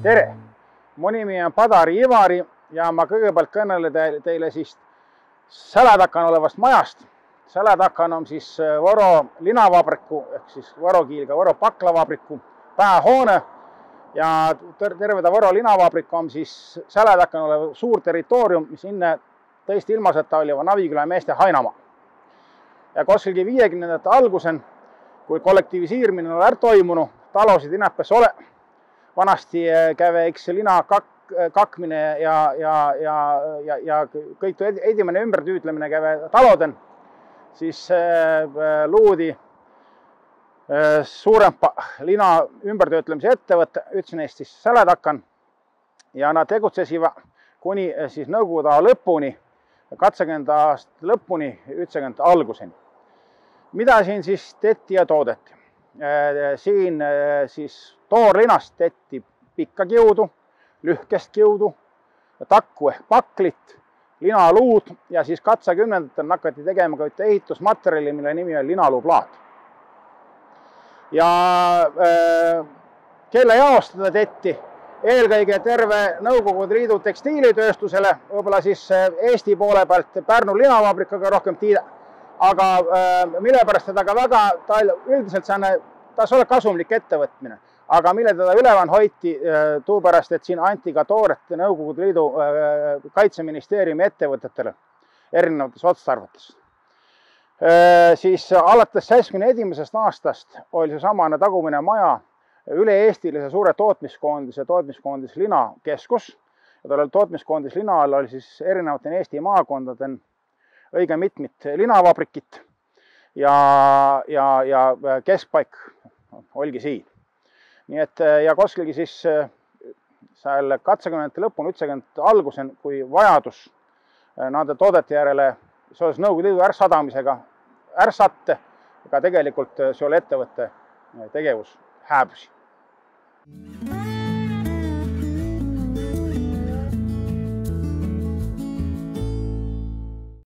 Tere! Mu nimi on Padari Ivari ja ma kõigepealt kõnelen teile siis Sälätakan olevast majast. Sälätakan on siis Võro linavabriku ehk siis võro kiilga Võro paklavabriku päähoone ja terve ta Võro linavabrik on siis Sälätakan olev suur territoorium, mis enne tõesti ilmasõtta oli Naviküla meeste hainamaa. Ja koskelgi 50. algusen, kui kollektiviseerimine on ära toimunud, talosid inäpäs ole. Vanasti käve üks lina kakmine ja kõik edimene ümbertüütlemine käve taloden, siis luudi suurempa lina ümbertöötlemise ettevõtte, üks neist siis Sälätakan, ja nad tegutsesiva kuni siis Nõukogude aja lõpuni, 80 aastat lõpuni, 90 alguseni. Mida siin siis tehti ja toodeti? Siin siis toorlinast tehti pikka kiudu, lühkest kiudu, takku ehk paklit, linaluud ja siis 80-ndatel hakati tegema ka ehitusmaterjali, mille nimi on linaluuplaat. Ja kelle jaost teda tehti? Eelkõige terve Nõukogude Liidu tekstiilitööstusele, võib-olla siis Eesti poole pealt Pärnu linavabrikaga rohkem tiida. Aga mille pärast teda ka väga, ta üldiselt ta ole kasumlik ettevõtmine, aga mille teda ülevan hoiti tuu pärast, et siin anti ka tooret Nõukogude Liidu kaitseministeeriumi ettevõtetele erinevates otstarvetes. Siis alates 71. aastast oli see samane tagumine maja üle-eestilise suure tootmiskoondis linakeskus ja tal tootmiskoondis lina all oli siis erinevatel Eesti maakondadel õige mitmit linavabrikit ja keskpaik olgi siin. Nii et ja koskelgi siis seal 80 lõpuni, 90 algusen, kui vajadus nende toodete järele seoses Nõukogude Liidu ärsadamisega ärsatte, aga tegelikult see oli ettevõtte tegevus hääbusi.